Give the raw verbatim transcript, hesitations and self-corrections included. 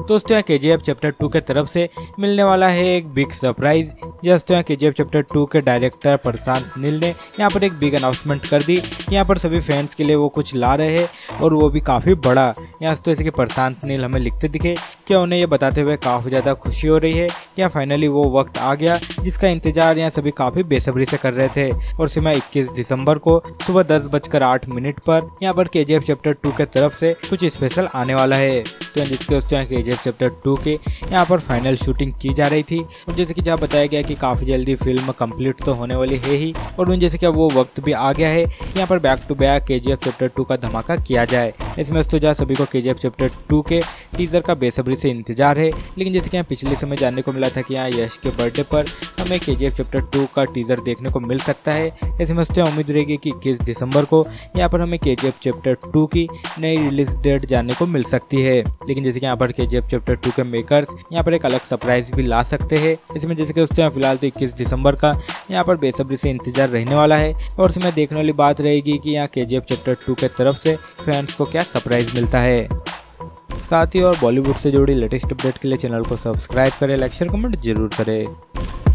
दोस्तों यहाँ KGF chapter two के तरफ से मिलने वाला है एक बिग सरप्राइज। दोस्तों यहाँ केजीएफ चैप्टर टू के डायरेक्टर प्रशांत नील ने यहाँ पर एक बिग अनाउंसमेंट कर दी। यहाँ पर सभी फैंस के लिए वो कुछ ला रहे हैं और वो भी काफ़ी बड़ा। यहाँ तो ऐसे कि प्रशांत नील हमें लिखते दिखे कि उन्हें ये बताते हुए काफ़ी ज़्यादा खुशी हो रही है कि यहाँ फाइनली वो वक्त आ गया जिसका इंतजार यहाँ सभी काफ़ी बेसब्री से कर रहे थे। और सिमा इक्कीस दिसंबर को सुबह दस बजकर आठ मिनट पर यहाँ पर केजीएफ चैप्टर टू के तरफ से कुछ स्पेशल आने वाला है। तो जिसके दोस्तों यहाँ केजीएफ चैप्टर टू के यहाँ पर फाइनल शूटिंग की जा रही थी और जैसे कि जहाँ बताया गया कि काफ़ी जल्दी फिल्म कंप्लीट तो होने वाली है ही और जैसे कि वो वक्त भी आ गया है यहाँ पर back to back KGF chapter two का धमाका किया जाए। इसमें तो जहाँ सभी को केजीएफ चैप्टर टू के टीजर का बेसब्री से इंतजार है। लेकिन जैसे कि यहाँ पिछले समय जानने को मिला था कि यहाँ यश के बर्थडे पर हमें केजीएफ चैप्टर टू का टीजर देखने को मिल सकता है। ऐसे में तो उम्मीद रहेगी कि इक्कीस दिसंबर को यहाँ पर हमें केजीएफ चैप्टर टू की नई रिलीज डेट जानने को मिल सकती है। लेकिन जैसे कि यहाँ पर केजीएफ चैप्टर टू के मेकर्स यहाँ पर एक अलग सरप्राइज भी ला सकते हैं। इसमें जैसे कि दोस्तों फिलहाल तो इक्कीस दिसंबर का यहाँ पर बेसब्री से इंतजार रहने वाला है और इसमें देखने वाली बात रहेगी कि यहाँ केजीएफ चैप्टर टू के तरफ से फैंस को क्या सरप्राइज मिलता है। साथ ही और बॉलीवुड से जुड़ी लेटेस्ट अपडेट के लिए चैनल को सब्सक्राइब करें, लाइक शेयर कमेंट जरूर करें।